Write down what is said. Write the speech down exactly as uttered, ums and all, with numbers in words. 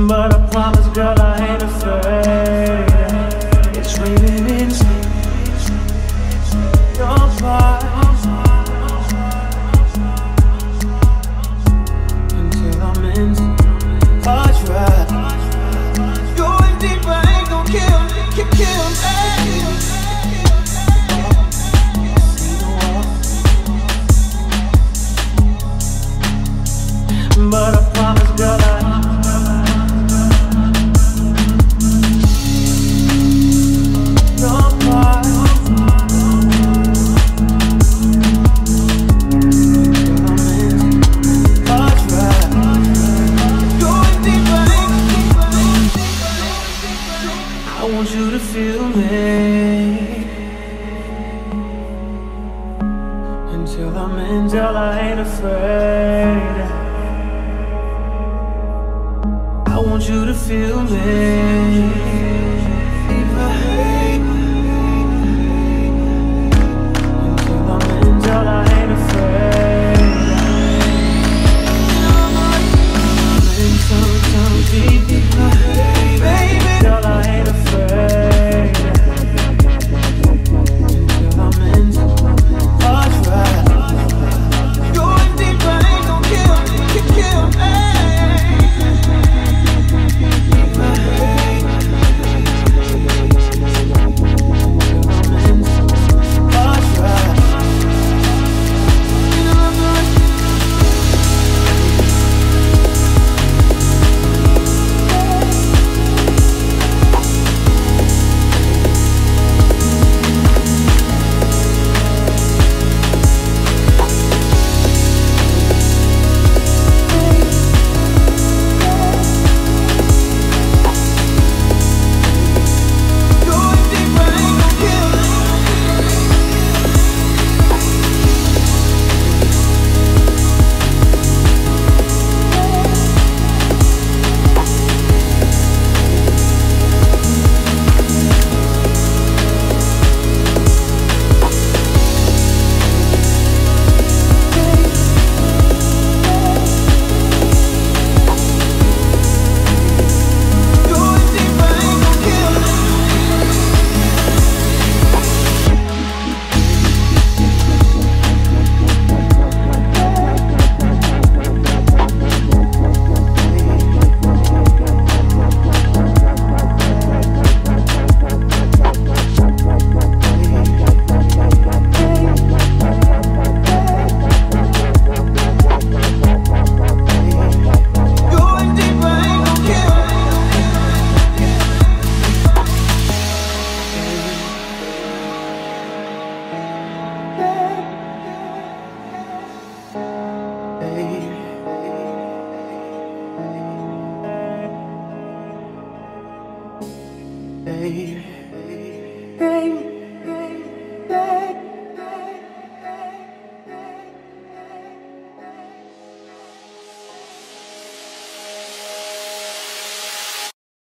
But I promise, girl, I ain't afraid. It's raining inside your body until I'm in overdrive. Going deeper ain't gon' kill me, kill, kill me. But I promise, girl, I I want you to feel me until I'm in, till I ain't afraid. I want you to feel me. If I hate until I'm in, till I ain't afraid. I'm in something deep. If I hate, baby, till I ain't afraid. Until I'm in, I'll try. Going deeper ain't gon' kill me, kill me. Hey.